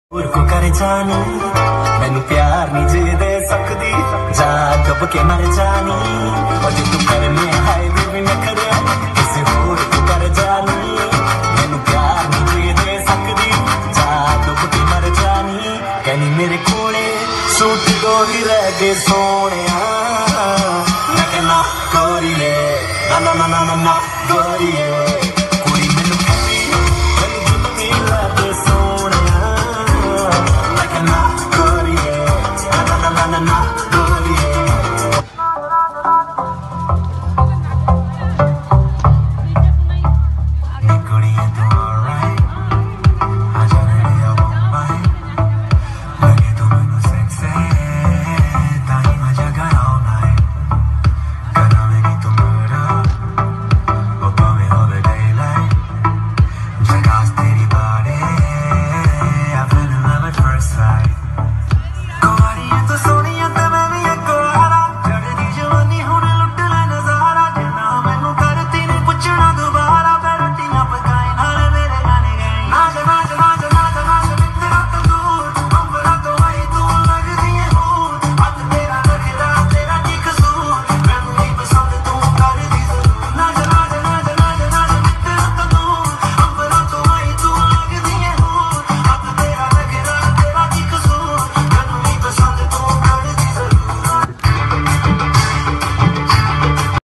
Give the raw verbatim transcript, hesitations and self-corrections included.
और को कर जानी मैनू प्यार नहीं जे दे सकदी जा दब के मर जानी और जे तू कर में हाय भी नखरे किसी होर को कर जानी मैनू प्यार नहीं जे दे सकदी जा दब के मर जानी कहनी मेरे कोले सूट दो ही रह गए सोनिया मैं कहना गोरी ले ना ना ना ना ना गोरी